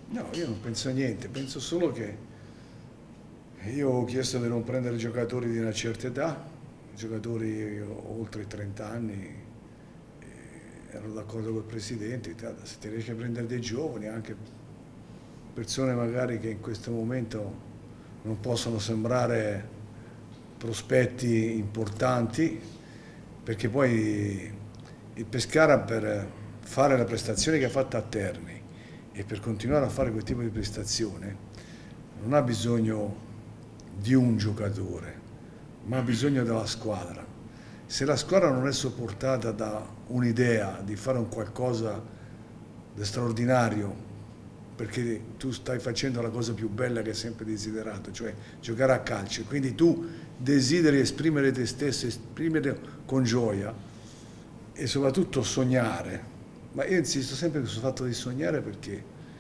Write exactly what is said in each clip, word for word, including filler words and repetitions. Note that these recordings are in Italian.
No, io non penso a niente, penso solo che io ho chiesto di non prendere giocatori di una certa età, giocatori oltre i trenta anni, ero d'accordo col presidente, se ti riesci a prendere dei giovani, anche persone magari che in questo momento non possono sembrare prospetti importanti, perché poi il Pescara per fare la prestazione che ha fatto a Terni e per continuare a fare quel tipo di prestazione non ha bisogno di un giocatore, ma ha bisogno della squadra. Se la squadra non è supportata da un'idea di fare un qualcosa di straordinario, perché tu stai facendo la cosa più bella che hai sempre desiderato, cioè giocare a calcio, quindi tu desideri esprimere te stesso, esprimere con gioia e soprattutto sognare. Ma io insisto sempre sul fatto di sognare, perché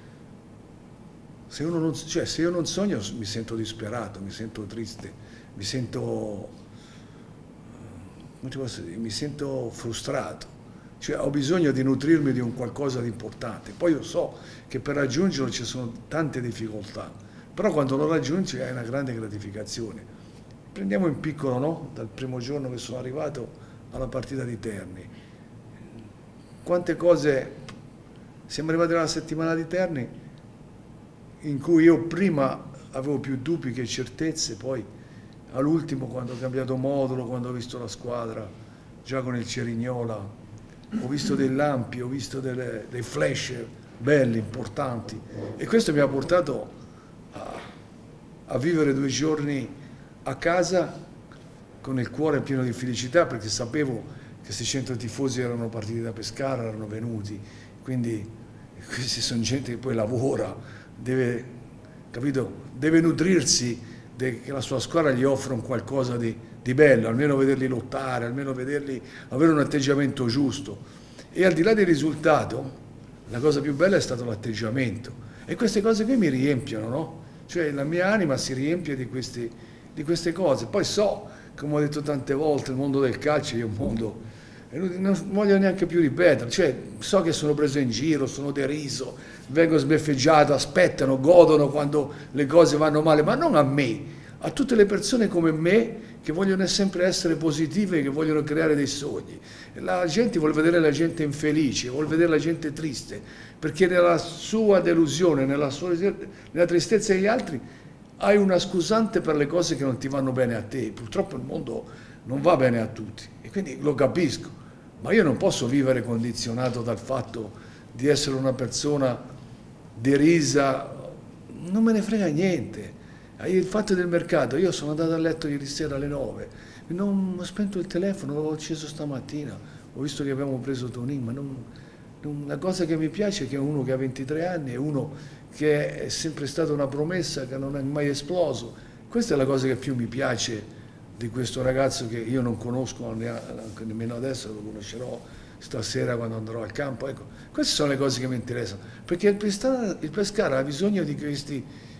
se, uno non, cioè, se io non sogno mi sento disperato, mi sento triste, mi sento, come ti posso dire, mi sento frustrato. Cioè, ho bisogno di nutrirmi di un qualcosa di importante. Poi io so che per raggiungerlo ci sono tante difficoltà, però quando lo raggiungi hai una grande gratificazione. Prendiamo in piccolo, no? Dal primo giorno che sono arrivato alla partita di Terni. Quante cose, siamo arrivati alla settimana di Terni in cui io prima avevo più dubbi che certezze, poi all'ultimo quando ho cambiato modulo, quando ho visto la squadra già con il Cerignola, ho visto dei lampi, ho visto delle, dei flash belli, importanti, e questo mi ha portato a, a vivere due giorni a casa con il cuore pieno di felicità, perché sapevo che questi cento tifosi erano partiti da Pescara, erano venuti, quindi questi sono gente che poi lavora, deve, capito? Deve nutrirsi de, che la sua squadra gli offra un qualcosa di, di bello, almeno vederli lottare, almeno vederli avere un atteggiamento giusto. E al di là del risultato, la cosa più bella è stato l'atteggiamento. E queste cose qui mi riempiono, no? Cioè la mia anima si riempie di, questi, di queste cose. Poi so, come ho detto tante volte, il mondo del calcio è un mondo, non voglio neanche più ripetere, cioè so che sono preso in giro, sono deriso, vengo sbeffeggiato, aspettano, godono quando le cose vanno male, ma non a me, a tutte le persone come me che vogliono sempre essere positive, che vogliono creare dei sogni. La gente vuole vedere la gente infelice, vuole vedere la gente triste, perché nella sua delusione, nella, sua, nella tristezza degli altri, hai una scusante per le cose che non ti vanno bene a te. Purtroppo il mondo non va bene a tutti e quindi lo capisco, ma io non posso vivere condizionato dal fatto di essere una persona derisa, non me ne frega niente. Il fatto del mercato, io sono andato a letto ieri sera alle nove, non ho spento il telefono, l'ho acceso stamattina, ho visto che abbiamo preso Tonin, ma non, non, la cosa che mi piace è che è uno che ha ventitré anni, è uno che è sempre stata una promessa che non è mai esploso. Questa è la cosa che più mi piace di questo ragazzo, che io non conosco nemmeno adesso, lo conoscerò stasera quando andrò al campo. Ecco, queste sono le cose che mi interessano, perché il Pescara, il Pescara ha bisogno di questi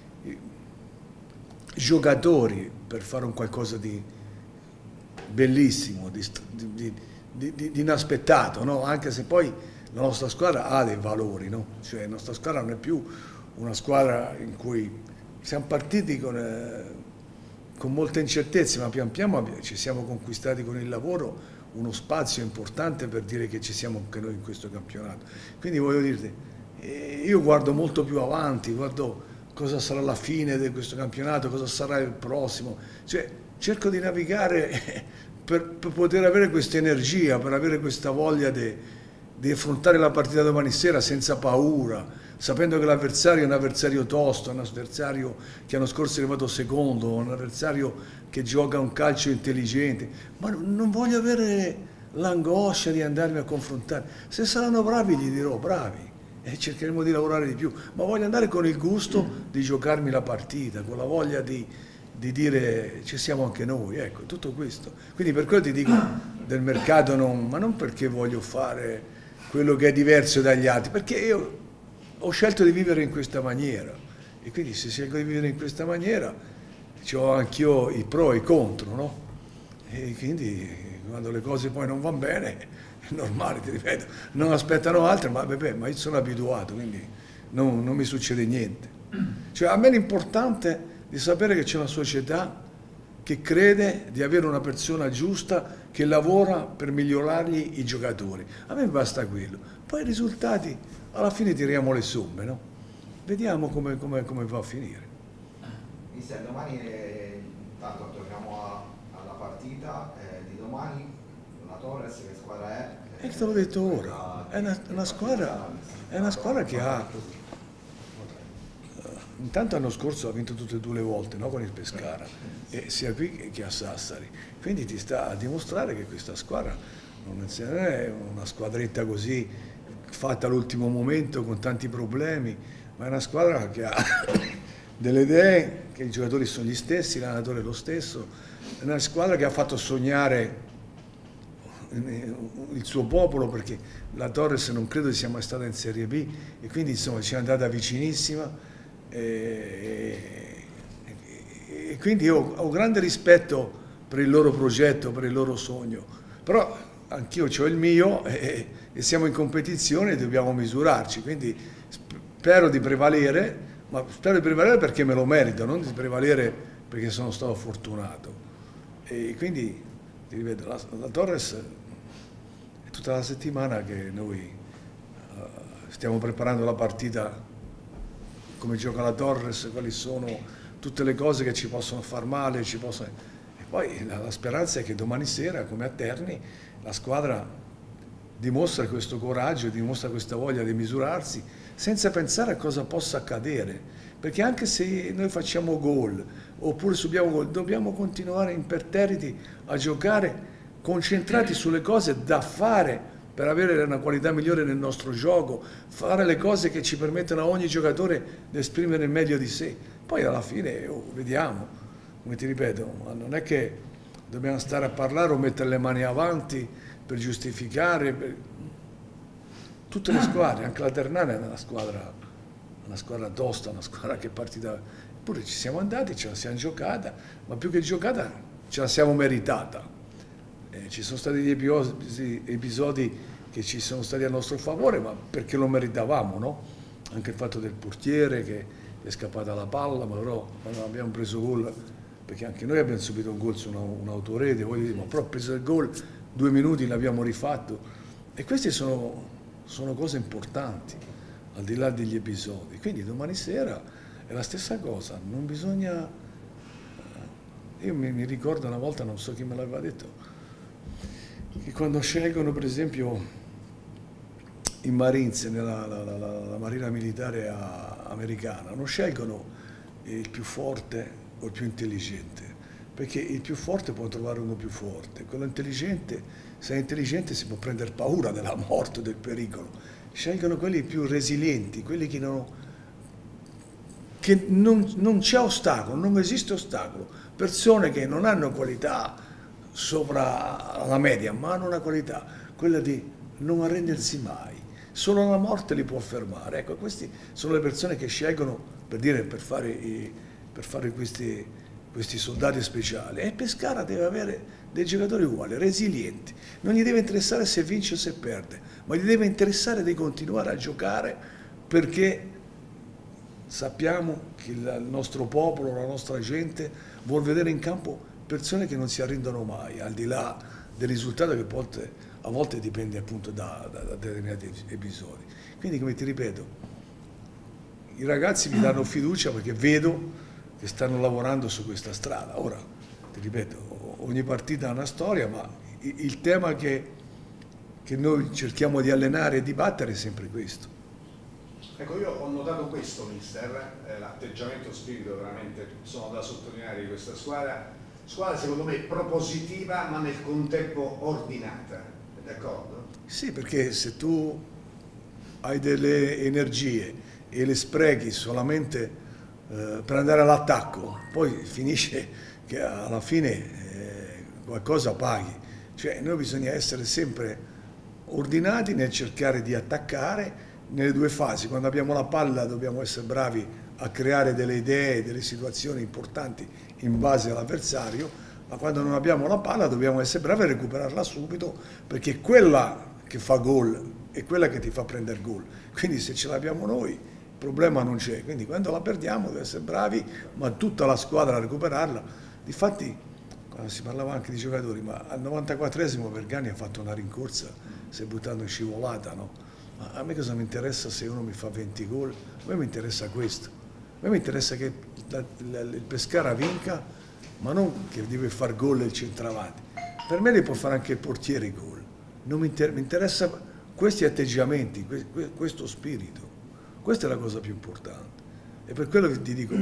giocatori per fare un qualcosa di bellissimo, di, di, di, di, di inaspettato, no? Anche se poi la nostra squadra ha dei valori, no? Cioè la nostra squadra non è più una squadra in cui siamo partiti con, eh, con molte incertezze, ma pian piano ci siamo conquistati con il lavoro uno spazio importante per dire che ci siamo anche noi in questo campionato. Quindi voglio dirti, eh, io guardo molto più avanti, guardo cosa sarà la fine di questo campionato, cosa sarà il prossimo, cioè cerco di navigare per, per poter avere questa energia, per avere questa voglia di, di affrontare la partita domani sera senza paura, sapendo che l'avversario è un avversario tosto, un avversario che l'anno scorso è arrivato secondo, un avversario che gioca un calcio intelligente, ma non voglio avere l'angoscia di andarmi a confrontare. Se saranno bravi gli dirò bravi e cercheremo di lavorare di più, ma voglio andare con il gusto di giocarmi la partita, con la voglia di, di dire ci siamo anche noi, ecco, tutto questo. Quindi per quello ti dico del mercato, non, ma non perché voglio fare quello che è diverso dagli altri, perché io ho scelto di vivere in questa maniera e quindi se scelgo di vivere in questa maniera ho anch'io i pro e i contro, no? E quindi quando le cose poi non vanno bene è normale, ti ripeto, non aspettano altre, ma, vabbè, ma io sono abituato, quindi non, non mi succede niente. Cioè, a me l'importante è di sapere che c'è una società che crede di avere una persona giusta che lavora per migliorargli i giocatori. A me basta quello. Poi i risultati, alla fine tiriamo le somme, no? Vediamo come, come, come va a finire. Mister, domani, eh, tanto torniamo a, alla partita eh, di domani, la Torres che squadra è? E te l'ho detto ora, è una, una, squadra, è una squadra che ha... Intanto l'anno scorso ha vinto tutte e due le volte, no? Con il Pescara, e sia qui che a Sassari. Quindi ti sta a dimostrare che questa squadra non è una squadretta così fatta all'ultimo momento con tanti problemi, ma è una squadra che ha delle idee, che i giocatori sono gli stessi, l'allenatore è lo stesso, è una squadra che ha fatto sognare il suo popolo, perché la Torres non credo sia mai stata in Serie B e quindi insomma ci è andata vicinissima. E, e, e quindi io ho grande rispetto per il loro progetto, per il loro sogno, però anch'io ho il mio e, e siamo in competizione e dobbiamo misurarci, quindi spero di prevalere, ma spero di prevalere perché me lo merito, non di prevalere perché sono stato fortunato. E quindi ti ripeto, la, la Torres è tutta la settimana che noi uh, stiamo preparando la partita, come gioca la Torres, quali sono tutte le cose che ci possono far male, ci possono... e poi la, la speranza è che domani sera, come a Terni, la squadra dimostra questo coraggio, dimostra questa voglia di misurarsi, senza pensare a cosa possa accadere, perché anche se noi facciamo gol, oppure subiamo gol, dobbiamo continuare imperterriti a giocare, concentrati sulle cose da fare, per avere una qualità migliore nel nostro gioco, fare le cose che ci permettono a ogni giocatore di esprimere il meglio di sé. Poi alla fine oh, vediamo, come ti ripeto, ma non è che dobbiamo stare a parlare o mettere le mani avanti per giustificare. Per... Tutte le squadre, anche la Ternana è una squadra, una squadra tosta, una squadra che è partita... Eppure ci siamo andati, ce la siamo giocata, ma più che giocata ce la siamo meritata. Eh, ci sono stati degli episodi, episodi che ci sono stati a nostro favore, ma perché lo meritavamo, no? Anche il fatto del portiere che è scappata la palla, ma però quando abbiamo preso gol, perché anche noi abbiamo subito un gol su un'autorete, un ma però preso il gol, due minuti l'abbiamo rifatto. E queste sono, sono cose importanti, al di là degli episodi. Quindi domani sera è la stessa cosa, non bisogna... Io mi, mi ricordo una volta, non so chi me l'aveva detto, che quando scelgono per esempio i Marines, nella la, la, la, la marina militare a, americana, non scelgono il più forte o il più intelligente, perché il più forte può trovare uno più forte, quello intelligente, se è intelligente si può prendere paura della morte, del pericolo. Scelgono quelli più resilienti, quelli che non, che non, non c'è ostacolo, non esiste ostacolo, persone che non hanno qualità sopra la media, ma hanno una qualità, quella di non arrendersi mai. Solo la morte li può fermare. Ecco, queste sono le persone che scelgono, per dire, per fare, i, per fare questi, questi soldati speciali. E Pescara deve avere dei giocatori uguali, resilienti. Non gli deve interessare se vince o se perde, ma gli deve interessare di continuare a giocare, perché sappiamo che il nostro popolo, la nostra gente vuol vedere in campo persone che non si arrendono mai, al di là del risultato che a volte, a volte dipende appunto da, da, da determinati episodi. Quindi, come ti ripeto, i ragazzi mi danno fiducia perché vedo che stanno lavorando su questa strada. Ora, ti ripeto, ogni partita ha una storia, ma il, il tema che, che noi cerchiamo di allenare e di battere è sempre questo. Ecco, io ho notato questo, mister, eh, l'atteggiamento, spirito veramente sono da sottolineare di questa squadra. Squadra secondo me propositiva ma nel contempo ordinata, d'accordo? Sì, perché se tu hai delle energie e le sprechi solamente eh, per andare all'attacco, poi finisce che alla fine eh, qualcosa paghi. Cioè noi bisogna essere sempre ordinati nel cercare di attaccare nelle due fasi. Quando abbiamo la palla dobbiamo essere bravi a creare delle idee, delle situazioni importanti in base all'avversario, ma quando non abbiamo la palla dobbiamo essere bravi a recuperarla subito, perché è quella che fa gol è quella che ti fa prendere gol. Quindi se ce l'abbiamo noi problema non c'è, quindi quando la perdiamo deve essere bravi, ma tutta la squadra a recuperarla. Difatti, quando si parlava anche di giocatori, ma al novantaquattresimo Vergani ha fatto una rincorsa, si è buttato in scivolata, no? Ma a me cosa mi interessa se uno mi fa venti gol? A me mi interessa questo, a me mi interessa che la, la, il Pescara vinca, ma non che deve far gol il centravanti. Per me li può fare anche il portiere i gol, non mi, inter mi interessa questi atteggiamenti, que questo spirito. Questa è la cosa più importante e per quello che ti dico,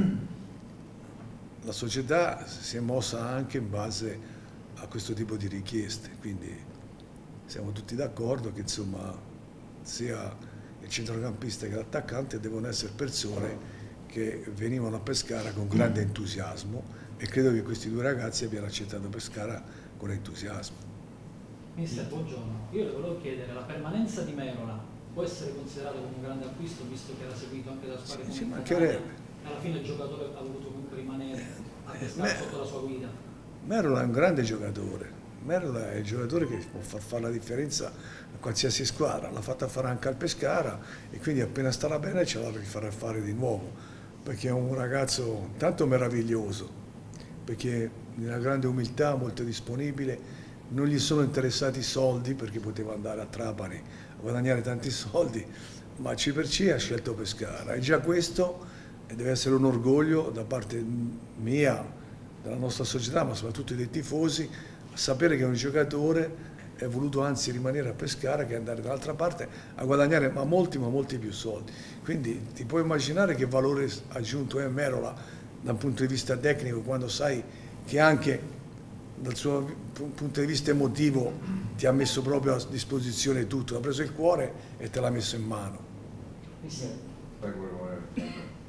la società si è mossa anche in base a questo tipo di richieste, quindi siamo tutti d'accordo che insomma sia il centrocampista che l'attaccante devono essere persone che venivano a Pescara con grande entusiasmo e credo che questi due ragazzi abbiano accettato Pescara con entusiasmo. Mister, buongiorno, io le volevo chiedere, la permanenza di Merola può essere considerato come un grande acquisto visto che era seguito anche da squadre ci come mancherebbe. Alla fine il giocatore ha voluto comunque rimanere a Pescara Me sotto la sua guida. Merola è un grande giocatore, Merola è il giocatore che può far fare la differenza a qualsiasi squadra, l'ha fatta fare anche al Pescara e quindi appena starà bene ce la rifarà fare di nuovo, perché è un ragazzo tanto meraviglioso, perché nella grande umiltà, molto disponibile, non gli sono interessati i soldi perché poteva andare a Trapani a guadagnare tanti soldi, ma C per C ha scelto Pescara e già questo deve essere un orgoglio da parte mia, della nostra società, ma soprattutto dei tifosi, sapere che un giocatore è voluto anzi rimanere a Pescara che andare dall'altra parte a guadagnare ma molti ma molti più soldi. Quindi ti puoi immaginare che valore aggiunto è Merola dal punto di vista tecnico quando sai che anche dal suo punto di vista emotivo ti ha messo proprio a disposizione tutto, ha preso il cuore e te l'ha messo in mano. Mister, eh,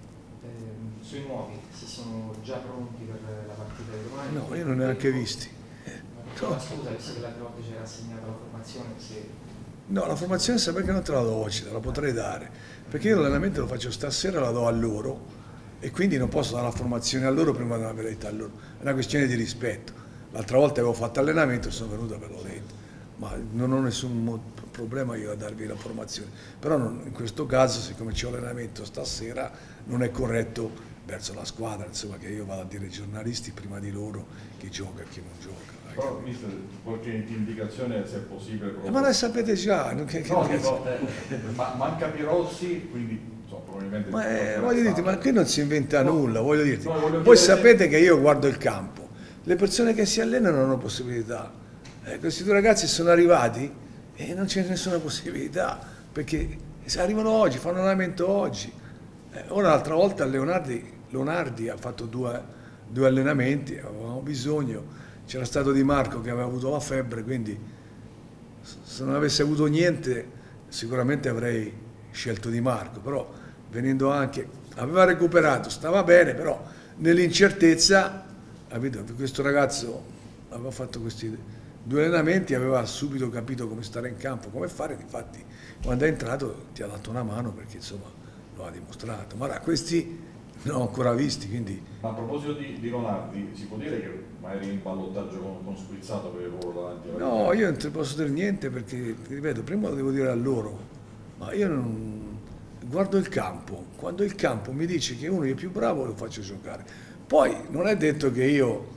sui nuovi, se sono già pronti per la partita di domani? No, io non ne ho neanche visti. No. Scusa, visto che l'altra volta c'era assegnata la formazione, se... No, la formazione sapete che non te la do oggi, te la potrei dare, perché io l'allenamento lo faccio stasera, la do a loro e quindi non posso dare la formazione a loro prima della verità a loro, è una questione di rispetto. L'altra volta avevo fatto allenamento e sono venuto ve l'ho detto, ma non ho nessun problema io a darvi la formazione, però non, in questo caso siccome c'è allenamento stasera non è corretto verso la squadra, insomma, che io vado a dire ai giornalisti prima di loro chi gioca e chi non gioca. Però, mister, qualche indicazione se è possibile? Eh, ma la sapete già. Non che, no, che dico, eh, ma, manca Pirozzi, quindi so, probabilmente... Ma, eh, voglio dirti, ma qui non si inventa no, nulla, voglio dirti. No, voglio Voi sapete se... che io guardo il campo, le persone che si allenano hanno possibilità. Eh, questi due ragazzi sono arrivati e non c'è nessuna possibilità, perché se arrivano oggi, fanno allenamento oggi. Eh, ora l'altra volta Leonardi, Leonardi ha fatto due, due allenamenti, avevamo bisogno. C'era stato Di Marco che aveva avuto la febbre, quindi se non avesse avuto niente sicuramente avrei scelto Di Marco, però venendo anche, aveva recuperato, stava bene, però nell'incertezza, questo ragazzo aveva fatto questi due allenamenti, aveva subito capito come stare in campo, come fare, difatti quando è entrato ti ha dato una mano perché insomma lo ha dimostrato, ma ora questi non ho ancora visti, quindi... Ma a proposito di, di Leonardi, si può dire che magari in ballottaggio con, con Sprizzato per il ruolo davanti alla... No, io non ti posso dire niente perché, ti ripeto, prima lo devo dire a loro, ma io non... guardo il campo, quando il campo mi dice che uno è più bravo lo faccio giocare. Poi non è detto che io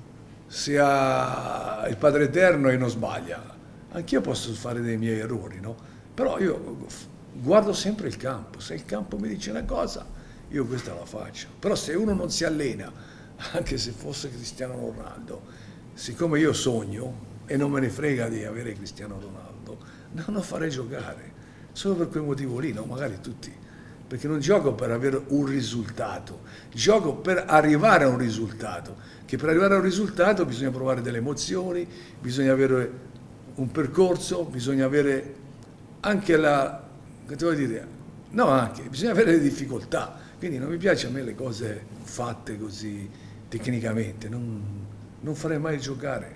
sia il Padre Eterno e non sbaglia, anch'io posso fare dei miei errori, no? Però io guardo sempre il campo, se il campo mi dice una cosa io questa la faccio, però se uno non si allena, anche se fosse Cristiano Ronaldo, siccome io sogno e non me ne frega di avere Cristiano Ronaldo, non lo farei giocare, solo per quel motivo lì, no? Magari tutti, perché non gioco per avere un risultato, gioco per arrivare a un risultato, che per arrivare a un risultato bisogna provare delle emozioni, bisogna avere un percorso, bisogna avere anche la, che devo dire, no anche, bisogna avere le difficoltà. Quindi non mi piace a me le cose fatte così tecnicamente, non, non farei mai giocare.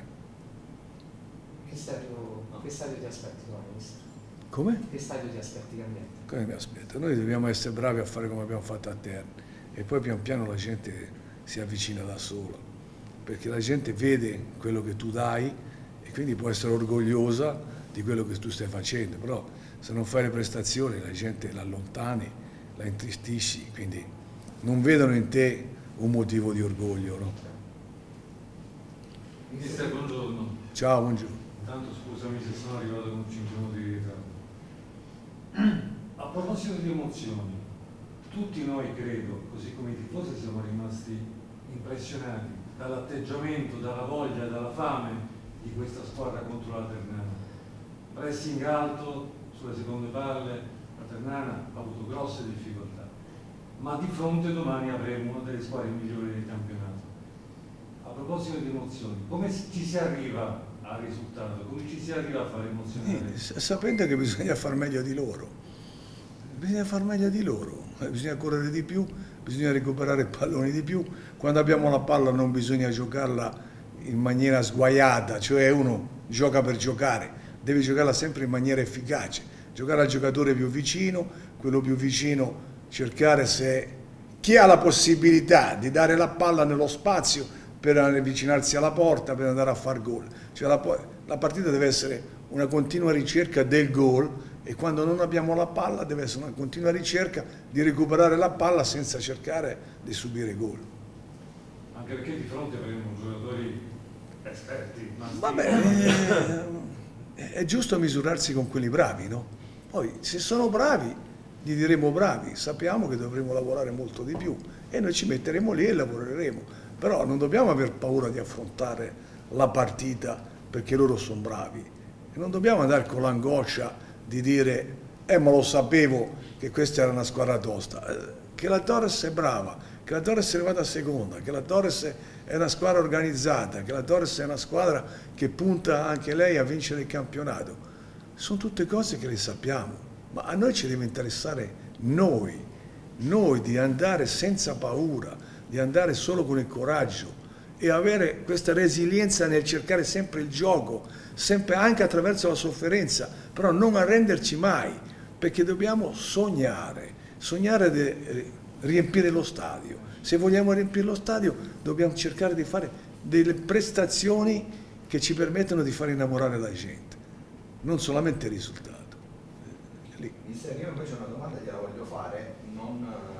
Che stadio, che stadio ti aspetti domani, mister? Come? Che stadio ti aspetti cambiante? Come mi aspetto? Noi dobbiamo essere bravi a fare come abbiamo fatto a Terni e poi pian piano la gente si avvicina da sola, perché la gente vede quello che tu dai e quindi può essere orgogliosa di quello che tu stai facendo, però se non fai le prestazioni la gente l'allontani la intristisci, quindi non vedono in te un motivo di orgoglio, no? Mister, buongiorno. Ciao, buongiorno. Intanto scusami se sono arrivato con cinque minuti di ritardo. A proposito di emozioni, tutti noi credo, così come i tifosi, siamo rimasti impressionati dall'atteggiamento, dalla voglia, dalla fame di questa squadra contro la Ternana. Pressing alto sulle seconde palle, la Ternana ha avuto grosse difficoltà, ma di fronte domani avremo una delle squadre migliori del campionato. A proposito di emozioni, come ci si arriva al risultato? Come ci si arriva a fare emozionare? Eh, sapendo che bisogna far meglio di loro, bisogna far meglio di loro, bisogna correre di più, bisogna recuperare palloni di più, quando abbiamo la palla non bisogna giocarla in maniera sguaiata, cioè uno gioca per giocare, deve giocarla sempre in maniera efficace, giocare al giocatore più vicino, quello più vicino cercare se chi ha la possibilità di dare la palla nello spazio per avvicinarsi alla porta, per andare a far gol. Cioè la, la partita deve essere una continua ricerca del gol e quando non abbiamo la palla deve essere una continua ricerca di recuperare la palla senza cercare di subire gol. Anche perché di fronte avremo giocatori esperti. Vabbè, è, è giusto misurarsi con quelli bravi, no? Poi se sono bravi gli diremo bravi, sappiamo che dovremo lavorare molto di più e noi ci metteremo lì e lavoreremo. Però non dobbiamo aver paura di affrontare la partita perché loro sono bravi e non dobbiamo andare con l'angoscia di dire eh ma lo sapevo che questa era una squadra tosta, eh, che la Torres è brava, che la Torres è arrivata a seconda, che la Torres è una squadra organizzata, che la Torres è una squadra che punta anche lei a vincere il campionato. Sono tutte cose che le sappiamo, ma a noi ci deve interessare noi, noi di andare senza paura, di andare solo con il coraggio e avere questa resilienza nel cercare sempre il gioco, sempre anche attraverso la sofferenza, però non arrenderci mai, perché dobbiamo sognare, sognare di riempire lo stadio. Se vogliamo riempire lo stadio dobbiamo cercare di fare delle prestazioni che ci permettono di far innamorare la gente, non solamente il risultato. Lì. Mister, io invece una domanda gliela voglio fare, non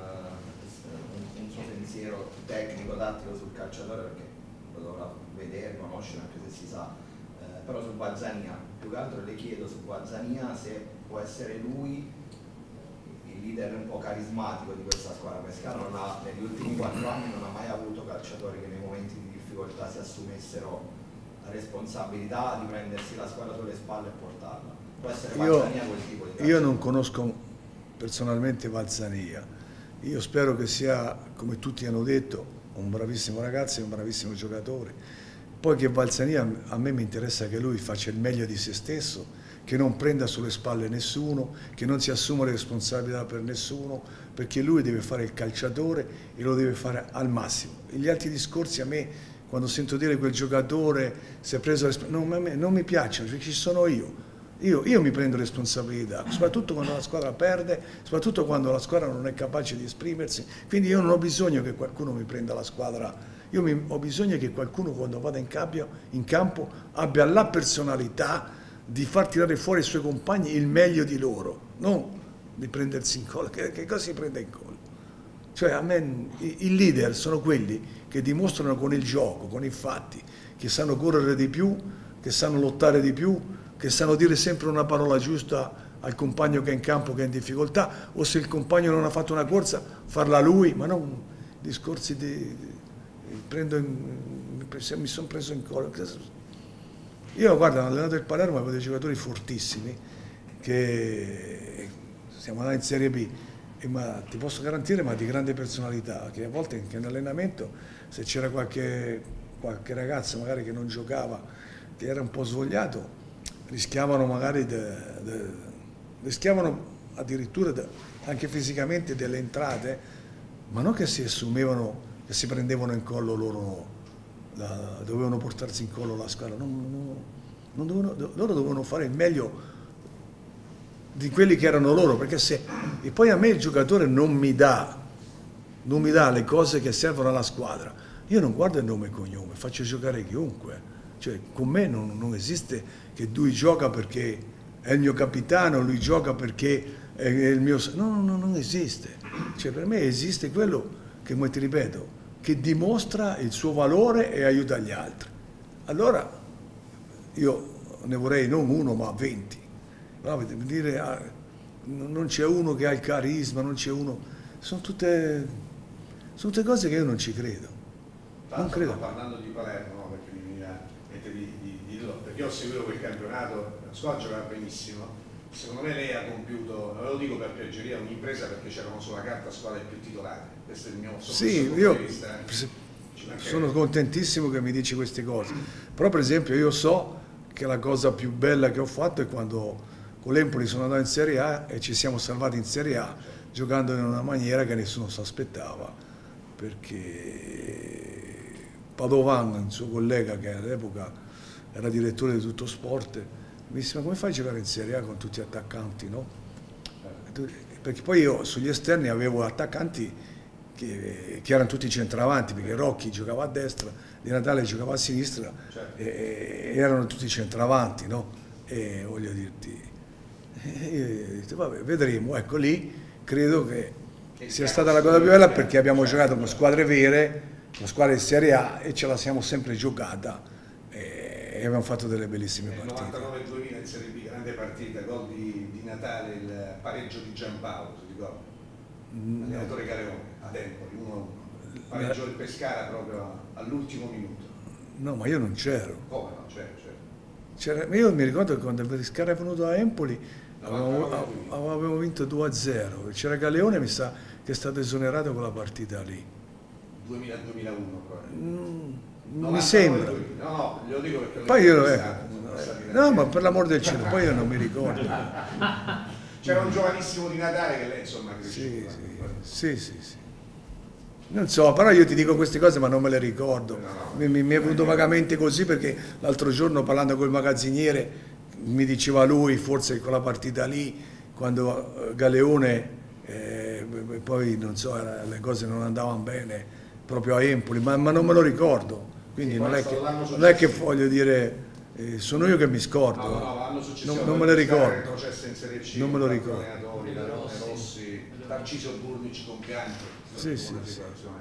uh, un, un suo pensiero tecnico, tattico sul calciatore, perché lo dovrà vedere, conoscere, anche se si sa, eh, però su Bazzania, più che altro le chiedo su Bazzania se può essere lui il leader un po' carismatico di questa squadra. Pescara non ha, negli ultimi quattro anni non ha mai avuto calciatori che nei momenti di difficoltà si assumessero la responsabilità di prendersi la squadra sulle spalle e portarla. Può essere Bazzania quel tipo di calciatore? Io non conosco personalmente Bazzania, io spero che sia, come tutti hanno detto, un bravissimo ragazzo e un bravissimo giocatore. Poi che Bazzania, a me mi interessa che lui faccia il meglio di se stesso, che non prenda sulle spalle nessuno, che non si assuma le responsabilità per nessuno, perché lui deve fare il calciatore e lo deve fare al massimo. E gli altri discorsi a me, quando sento dire quel giocatore si è preso le responsabilità, non, non mi piacciono, perché ci sono io. Io, io mi prendo responsabilità, soprattutto quando la squadra perde, soprattutto quando la squadra non è capace di esprimersi, quindi io non ho bisogno che qualcuno mi prenda la squadra, io mi, ho bisogno che qualcuno quando vada in campo, in campo abbia la personalità di far tirare fuori ai suoi compagni il meglio di loro, non di prendersi in collo. Che, che cosa si prende in collo? Cioè a me i, i leader sono quelli che dimostrano con il gioco, con i fatti, che sanno correre di più, che sanno lottare di più, che sanno dire sempre una parola giusta al compagno che è in campo, che è in difficoltà, o se il compagno non ha fatto una corsa, farla lui, ma non discorsi di, di prendo in, mi sono preso in collo. Io guarda, ho allenato il Palermo, avevo dei giocatori fortissimi, che siamo andati in Serie B, e, ma ti posso garantire, ma di grande personalità, che a volte anche in allenamento, se c'era qualche, qualche ragazzo magari che non giocava, che era un po' svogliato, rischiavano magari, de, de, rischiavano addirittura de, anche fisicamente delle entrate, ma non che si assumevano, che si prendevano in collo loro, la, dovevano portarsi in collo la squadra, non, non, non dovevano, loro dovevano fare il meglio di quelli che erano loro, perché se, e poi a me il giocatore non mi dà, non mi dà le cose che servono alla squadra, io non guardo il nome e cognome, faccio giocare chiunque. Cioè, con me non, non esiste che lui gioca perché è il mio capitano, lui gioca perché è il mio... No, no, non esiste. Cioè, per me esiste quello che, come ti ripeto, che dimostra il suo valore e aiuta gli altri. Allora, io ne vorrei non uno, ma venti. No, dire, ah, non c'è uno che ha il carisma, non c'è uno... Sono tutte, sono tutte cose che io non ci credo. Non credo. Sto parlando di Palermo, no? Perché mi viene a mente di, di, di, di, perché io ho seguito quel campionato, la squadra giocava benissimo. Secondo me lei ha compiuto, non lo dico per piaggeria, un'impresa perché c'erano sulla carta squadre più titolate. Questo è il mio sì, io di vista, sono contentissimo che mi dici queste cose. Però per esempio io so che la cosa più bella che ho fatto è quando con l'Empoli sono andato in Serie A e ci siamo salvati in Serie A giocando in una maniera che nessuno si aspettava, perché Padovan, il suo collega che all'epoca era direttore di Tutto Sport, mi disse: ma come fai a giocare in Serie A con tutti gli attaccanti, no? Perché poi io sugli esterni avevo attaccanti che, che erano tutti centravanti, perché Rocchi giocava a destra, Di Natale giocava a sinistra, certo. e, e erano tutti centravanti, no? E voglio dirti, e io ho detto, vabbè, vedremo, ecco lì credo che sia stata la cosa più bella, perché abbiamo giocato con squadre vere, con squadre di Serie A, e ce la siamo sempre giocata e abbiamo fatto delle bellissime partite. novantanove duemila in Serie B, grande partita, gol di, di Natale, il pareggio di Giampaolo, ti ricordi? Allenatore Galeone, ad Empoli, uno a uno. Pareggio del Pescara proprio all'ultimo minuto. No, ma io non c'ero. Come no? C'ero, c'ero. Io mi ricordo che quando il Pescara è venuto a Empoli avevamo, avevamo vinto due a zero. C'era Galeone, mi sa che è stato esonerato quella partita lì. duemila duemilauno proprio. Mm, mi sembra. No, no, glielo dico perché... Poi io, eh, no, ma per l'amor del cielo, poi io non mi ricordo. C'era un giovanissimo Di Natale che lei insomma è cresciuto. Sì, sì, sì, sì. Non so, però io ti dico queste cose ma non me le ricordo. No, no, mi, mi, mi è venuto vagamente così, perché l'altro giorno parlando col magazziniere mi diceva lui, forse con la partita lì, quando Galeone, eh, poi non so, le cose non andavano bene proprio a Empoli, ma, ma non me lo ricordo. Quindi sì, non, è che, non è che voglio dire, eh, sono io che mi scordo. No, no, l'anno successivo non, non me le ricordo. In Serie C, non me lo ricordo. Rossi, Tarcisio Burnic con Bianchi. Sì, sì, sì.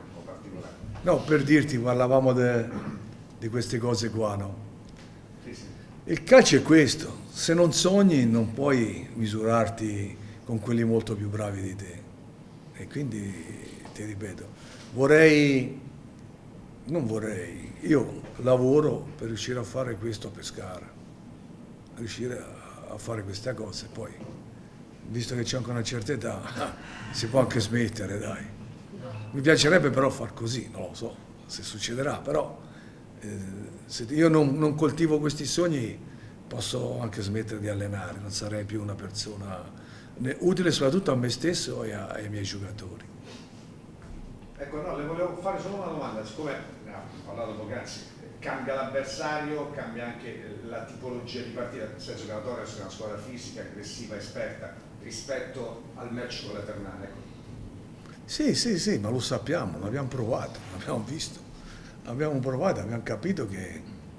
No, per dirti, parlavamo di queste cose qua, no? Sì, sì. Il calcio è questo, se non sogni non puoi misurarti con quelli molto più bravi di te. E quindi, ti ripeto, vorrei, non vorrei, io lavoro per riuscire a fare questo a Pescara, riuscire a fare queste cose, poi, visto che c'è anche una certa età, si può anche smettere, dai. Mi piacerebbe però far così, non lo so se succederà, però eh, se io non, non coltivo questi sogni posso anche smettere di allenare, non sarei più una persona utile soprattutto a me stesso e a, ai miei giocatori. Ecco, no, le volevo fare solo una domanda, siccome abbiamo parlato poc'anzi, cambia l'avversario, cambia anche la tipologia di partita, nel senso che la Torres è una squadra fisica, aggressiva, esperta, rispetto al match con la Ternana. Ecco. Sì, sì, sì, ma lo sappiamo, l'abbiamo provato, l'abbiamo visto, abbiamo provato, abbiamo capito che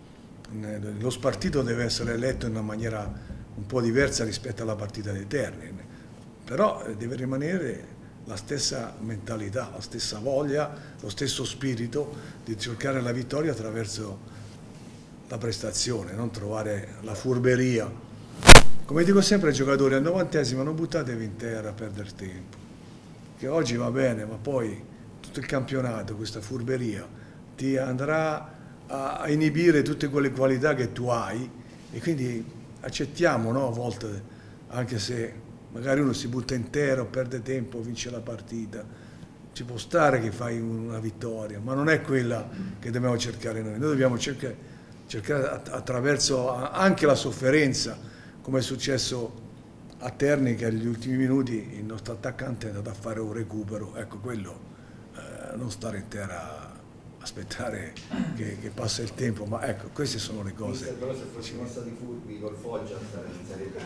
lo spartito deve essere letto in una maniera un po' diversa rispetto alla partita dei Terni, però deve rimanere la stessa mentalità, la stessa voglia, lo stesso spirito di cercare la vittoria attraverso la prestazione, non trovare la furberia. Come dico sempre ai giocatori, al novantesimo non buttatevi in terra a perdere tempo, che oggi va bene, ma poi tutto il campionato, questa furberia, ti andrà a inibire tutte quelle qualità che tu hai, e quindi accettiamo, no, a volte, anche se magari uno si butta intero, perde tempo, vince la partita, ci può stare che fai una vittoria, ma non è quella che dobbiamo cercare noi. Noi dobbiamo cercare, cercare attraverso anche la sofferenza, come è successo a Terni, che agli ultimi minuti il nostro attaccante è andato a fare un recupero, ecco quello, eh, non stare in terra, aspettare che, che passa il tempo, ma ecco, queste sono le cose. Però se fossimo stati furbi col Foggia non sarebbe.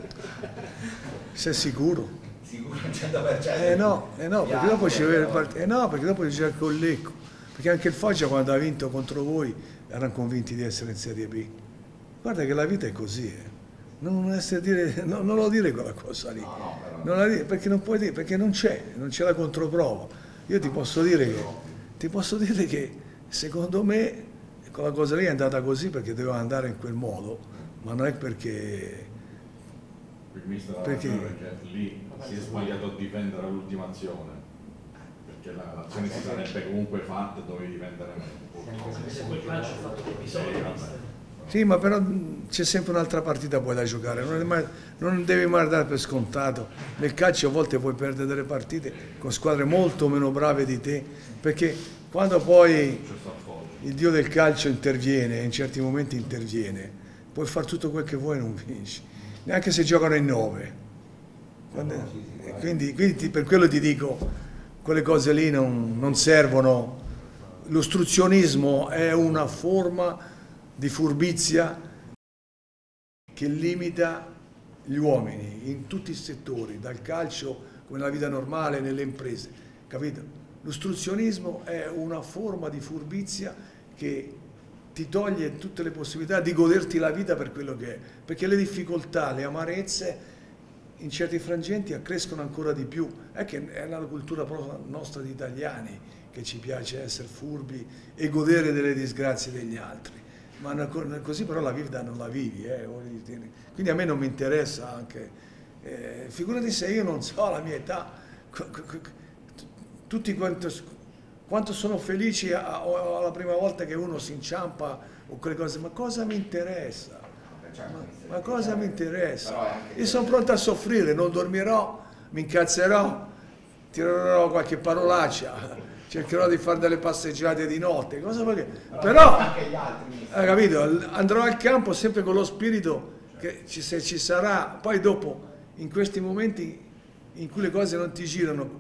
Sei sicuro? Sicuro al cento per cento? Eh no, eh no, perché dopo ci eh no, perché dopo c'è il Collecco, perché anche il Foggia quando ha vinto contro voi erano convinti di essere in Serie B. Guarda che la vita è così, eh. non, essere dire, no, non lo dire quella cosa lì, No, no, però- non la dire, perché non puoi dire, perché non c'è, non c'è la controprova. Io ti posso dire che, ti posso dire che secondo me quella cosa lì è andata così perché doveva andare in quel modo, ma non è perché... Il mister ha Perché? ragione, perché lì si è sbagliato a difendere all'ultima azione, perché la- l'azione si sarebbe comunque fatta e dovevi difendere meglio. Se quel calcio ha fatto l'episodio, Sì, vabbè. mister. Sì, ma però mh, c'è sempre un'altra partita poi da giocare, non, è mai- non devi mai dare per scontato. Nel calcio a volte puoi perdere delle partite con squadre molto meno brave di te, perché quando poi Successo a Foggia. il dio del calcio interviene, in certi momenti interviene, puoi fare tutto quel che vuoi e non vinci, neanche se giocano in nove. Quando- e quindi, quindi ti- per quello ti dico, quelle cose lì non, non servono. L'ostruzionismo è una forma di furbizia che limita gli uomini in tutti i settori, dal calcio come nella vita normale, nelle imprese, capito? L'ostruzionismo è una forma di furbizia che ti toglie tutte le possibilità di goderti la vita per quello che è, perché le difficoltà, le amarezze in certi frangenti accrescono ancora di più. È che è una cultura proprio nostra di italiani che ci piace essere furbi e godere delle disgrazie degli altri. Ma no- così però la vita non la vivi, eh, voglio dire. Quindi a me non mi interessa anche, eh, figurati se io non so la mia età, co- co- co- tutti quanto, quanto sono felici a- a- alla prima volta che uno si inciampa o quelle cose, ma cosa mi interessa? Certo, Ma, mister, ma cosa mi interessa? Però è anche Io sono pronto a soffrire, non dormirò, mi incazzerò, tirerò qualche parolaccia, cercherò di fare delle passeggiate di notte, cosa vuoi che... Però, anche gli altri, mister. hai capito, andrò al campo sempre con lo spirito che ci, se ci sarà, poi dopo, in questi momenti in cui le cose non ti girano,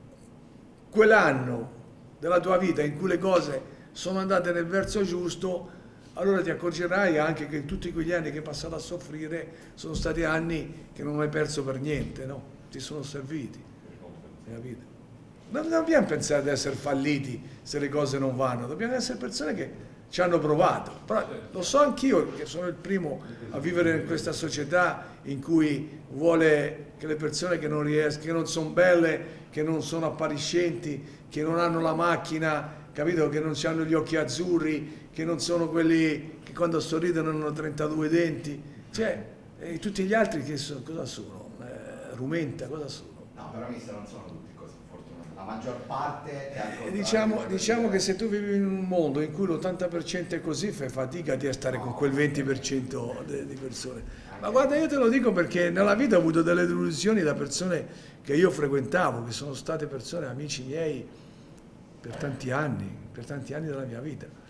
quell'anno della tua vita in cui le cose sono andate nel verso giusto, allora ti accorgerai anche che tutti quegli anni che hai passato a soffrire sono stati anni che non hai perso per niente, no? Ti sono serviti, hai capito? Non dobbiamo pensare di essere falliti se le cose non vanno, dobbiamo essere persone che ci hanno provato. Però lo so anch'io che sono il primo a vivere in questa società in cui vuole che le persone che non riescono, che non sono belle, che non sono appariscenti, che non hanno la macchina, capito? Che non hanno gli occhi azzurri, che non sono quelli che quando sorridono hanno trentadue denti, cioè e tutti gli altri che so, cosa sono? Eh, rumenta, cosa sono? No, però mister non sono tutti così fortunati. La maggior parte è al E contrario. diciamo, diciamo che se tu vivi in un mondo in cui l'ottanta per cento è così, fai fatica a stare con quel venti per cento de- di persone. Ma guarda, io te lo dico perché nella vita ho avuto delle delusioni da persone che io frequentavo, che sono state persone, amici miei, per tanti anni, per tanti anni della mia vita.